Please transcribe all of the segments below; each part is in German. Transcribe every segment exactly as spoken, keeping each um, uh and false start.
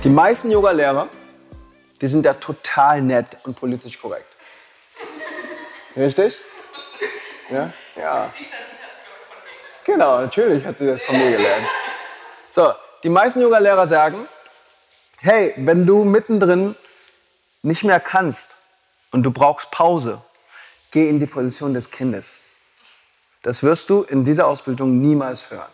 Die meisten Yoga-Lehrer, die sind ja total nett und politisch korrekt. Richtig? Ja? Ja. Genau, natürlich hat sie das von mir gelernt. So, die meisten Yoga-Lehrer sagen, hey, wenn du mittendrin nicht mehr kannst und du brauchst Pause, geh in die Position des Kindes. Das wirst du in dieser Ausbildung niemals hören.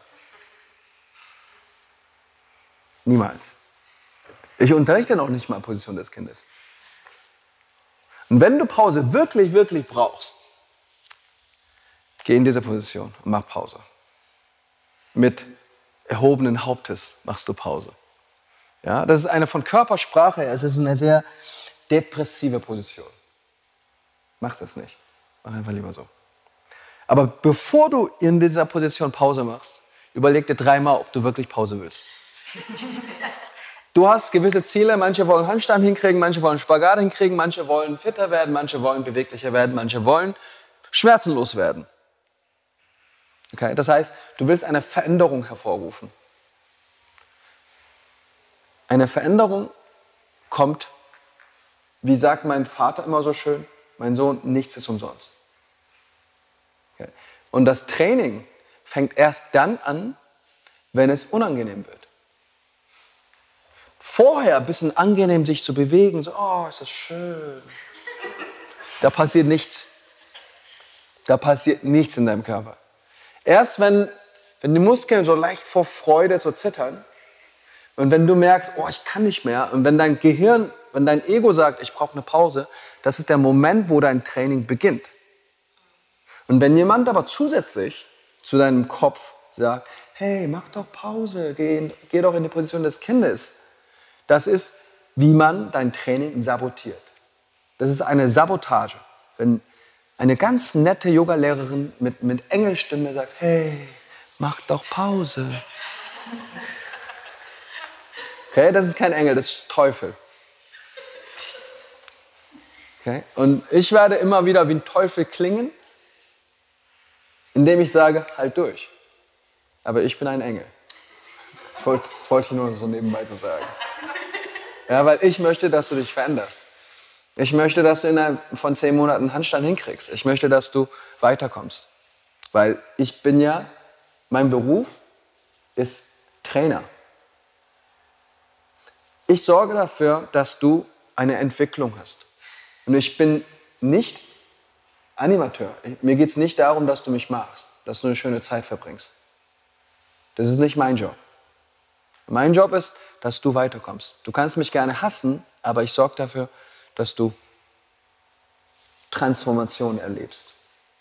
Niemals. Ich unterrichte noch nicht mal Position des Kindes. Und wenn du Pause wirklich, wirklich brauchst, geh in diese Position und mach Pause. Mit erhobenen Hauptes machst du Pause. Ja, das ist eine von Körpersprache her, es ist eine sehr depressive Position. Mach das nicht. Mach einfach lieber so. Aber bevor du in dieser Position Pause machst, überleg dir dreimal, ob du wirklich Pause willst. Du hast gewisse Ziele, manche wollen Handstand hinkriegen, manche wollen Spagat hinkriegen, manche wollen fitter werden, manche wollen beweglicher werden, manche wollen schmerzenlos werden. Okay? Das heißt, du willst eine Veränderung hervorrufen. Eine Veränderung kommt, wie sagt mein Vater immer so schön, mein Sohn, nichts ist umsonst. Okay? Und das Training fängt erst dann an, wenn es unangenehm wird. Vorher ein bisschen angenehm, sich zu bewegen, so, oh, ist das schön. Da passiert nichts. Da passiert nichts in deinem Körper. Erst wenn, wenn die Muskeln so leicht vor Freude so zittern und wenn du merkst, oh, ich kann nicht mehr, und wenn dein Gehirn, wenn dein Ego sagt, ich brauche eine Pause, das ist der Moment, wo dein Training beginnt. Und wenn jemand aber zusätzlich zu deinem Kopf sagt, hey, mach doch Pause, geh, geh doch in die Position des Kindes, das ist, wie man dein Training sabotiert. Das ist eine Sabotage. Wenn eine ganz nette Yogalehrerin mit, mit Engelstimme sagt, hey, mach doch Pause. Okay, das ist kein Engel, das ist Teufel. Okay? Und ich werde immer wieder wie ein Teufel klingen, indem ich sage, halt durch. Aber ich bin ein Engel. Ich wollte, das wollte ich nur so nebenbei so sagen. Ja, weil ich möchte, dass du dich veränderst. Ich möchte, dass du innerhalb von zehn Monaten Handstand hinkriegst. Ich möchte, dass du weiterkommst. Weil ich bin ja, mein Beruf ist Trainer. Ich sorge dafür, dass du eine Entwicklung hast. Und ich bin nicht Animateur. Mir geht es nicht darum, dass du mich magst, dass du eine schöne Zeit verbringst. Das ist nicht mein Job. Mein Job ist, dass du weiterkommst. Du kannst mich gerne hassen, aber ich sorge dafür, dass du Transformation erlebst.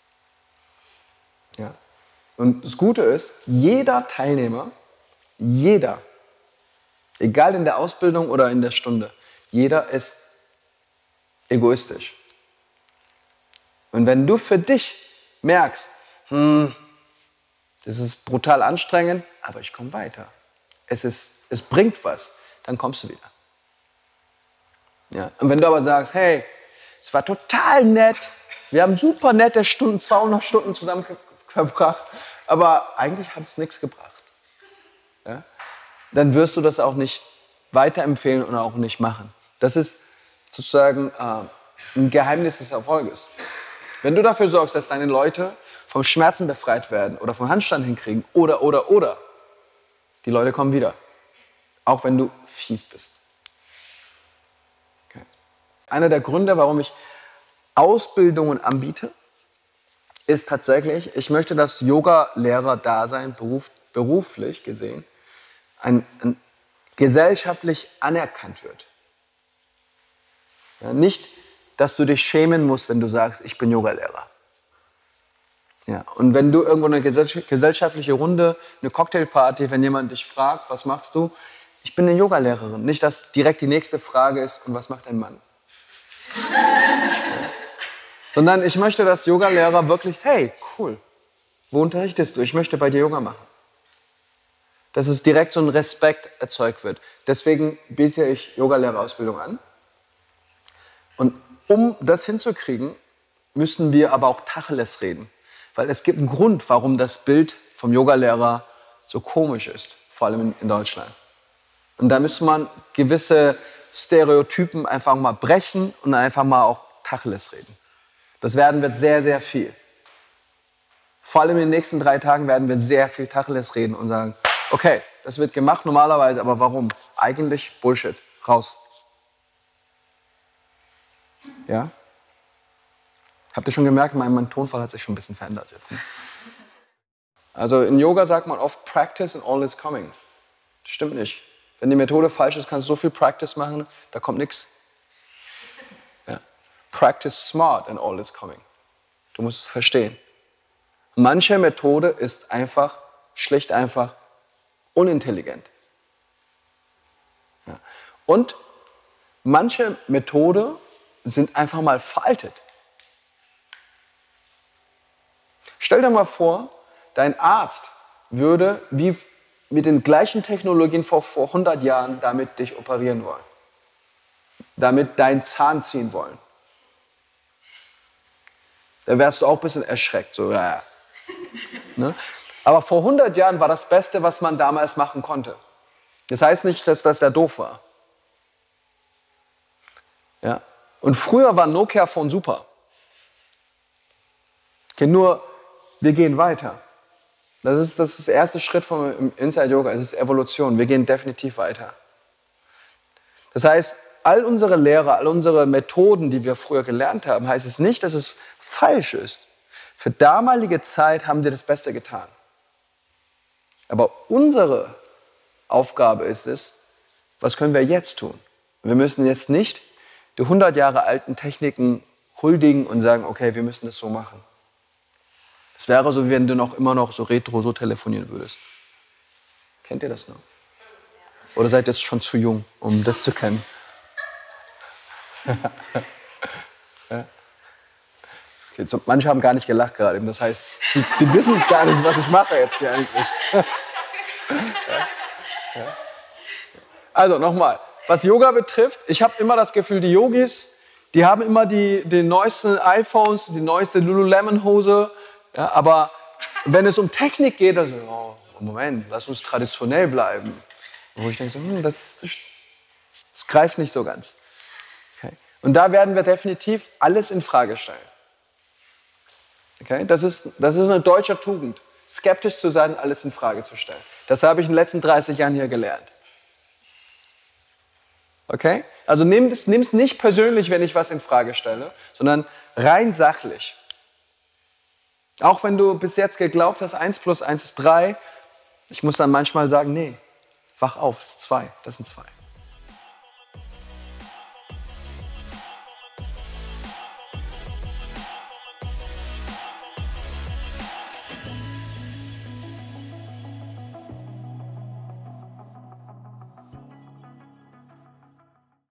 Ja. Und das Gute ist, jeder Teilnehmer, jeder, egal in der Ausbildung oder in der Stunde, jeder ist egoistisch. Und wenn du für dich merkst, hm, das ist brutal anstrengend, aber ich komme weiter. Es, ist, es bringt was, dann kommst du wieder. Ja. Und wenn du aber sagst, hey, es war total nett, wir haben super nette Stunden, zweihundert Stunden zusammen verbracht, aber eigentlich hat es nichts gebracht. Ja? Dann wirst du das auch nicht weiterempfehlen und auch nicht machen. Das ist sozusagen äh, ein Geheimnis des Erfolges. Wenn du dafür sorgst, dass deine Leute vom Schmerzen befreit werden oder vom Handstand hinkriegen oder, oder, oder, die Leute kommen wieder. Auch wenn du fies bist. Okay. Einer der Gründe, warum ich Ausbildungen anbiete, ist tatsächlich, ich möchte, dass Yoga-Lehrer-Dasein beruf, beruflich gesehen ein, ein, gesellschaftlich anerkannt wird. Ja, nicht, dass du dich schämen musst, wenn du sagst, ich bin Yogalehrer. Ja, und wenn du irgendwo eine gesellschaftliche Runde, eine Cocktailparty, wenn jemand dich fragt, was machst du? Ich bin eine Yogalehrerin. Nicht, dass direkt die nächste Frage ist, und was macht dein Mann? Ja. Sondern ich möchte, dass Yogalehrer wirklich, hey, cool, wo unterrichtest du? Ich möchte bei dir Yoga machen. Dass es direkt so ein Respekt erzeugt wird. Deswegen biete ich Yogalehrerausbildung an. Und um das hinzukriegen, müssen wir aber auch Tacheles reden. Weil es gibt einen Grund, warum das Bild vom Yogalehrer so komisch ist, vor allem in Deutschland. Und da müsste man gewisse Stereotypen einfach mal brechen und einfach mal auch Tacheles reden. Das werden wir sehr, sehr viel. Vor allem in den nächsten drei Tagen werden wir sehr viel Tacheles reden und sagen, okay, das wird gemacht normalerweise, aber warum? Eigentlich Bullshit. Raus. Ja? Habt ihr schon gemerkt, mein, mein Tonfall hat sich schon ein bisschen verändert jetzt. Ne? Also in Yoga sagt man oft, practice and all is coming. Das stimmt nicht. Wenn die Methode falsch ist, kannst du so viel Practice machen, da kommt nichts. Ja. Practice smart and all is coming. Du musst es verstehen. Manche Methode ist einfach, schlicht einfach unintelligent. Ja. Und manche Methode sind einfach mal veraltet. Stell dir mal vor, dein Arzt würde wie mit den gleichen Technologien vor, vor hundert Jahren damit dich operieren wollen. Damit deinen Zahn ziehen wollen. Da wärst du auch ein bisschen erschreckt. So, äh. ne? Aber vor hundert Jahren war das Beste, was man damals machen konnte. Das heißt nicht, dass das da doof war. Ja? Und früher war Nokia-Phone super. Okay, nur, wir gehen weiter. Das ist, das ist der erste Schritt vom Inside Yoga, es ist Evolution. Wir gehen definitiv weiter. Das heißt, all unsere Lehre, all unsere Methoden, die wir früher gelernt haben, heißt es nicht, dass es falsch ist. Für damalige Zeit haben sie das Beste getan. Aber unsere Aufgabe ist es, was können wir jetzt tun? Wir müssen jetzt nicht die hundert Jahre alten Techniken huldigen und sagen, okay, wir müssen das so machen. Es wäre so, wie wenn du noch immer noch so retro so telefonieren würdest. Kennt ihr das noch? Oder seid ihr jetzt schon zu jung, um das zu kennen? ja. Okay, so, manche haben gar nicht gelacht gerade. Das heißt, die, die wissen es gar nicht, was ich mache jetzt hier eigentlich. ja. Ja. Also nochmal, was Yoga betrifft, ich habe immer das Gefühl, die Yogis, die haben immer die, die neuesten iPhones, die neueste Lululemon-Hose. Ja, aber wenn es um Technik geht, also, oh, Moment, lass uns traditionell bleiben. Wo ich denke, so, hm, das, das, das greift nicht so ganz. Okay. Und da werden wir definitiv alles in Frage stellen. Okay. Das ist, das ist eine deutsche Tugend, skeptisch zu sein, alles in Frage zu stellen. Das habe ich in den letzten dreißig Jahren hier gelernt. Okay? Also nimm es nicht persönlich, wenn ich was in Frage stelle, sondern rein sachlich. Auch wenn du bis jetzt geglaubt hast, eins plus eins ist drei, ich muss dann manchmal sagen, nee, wach auf, es ist zwei, das sind zwei.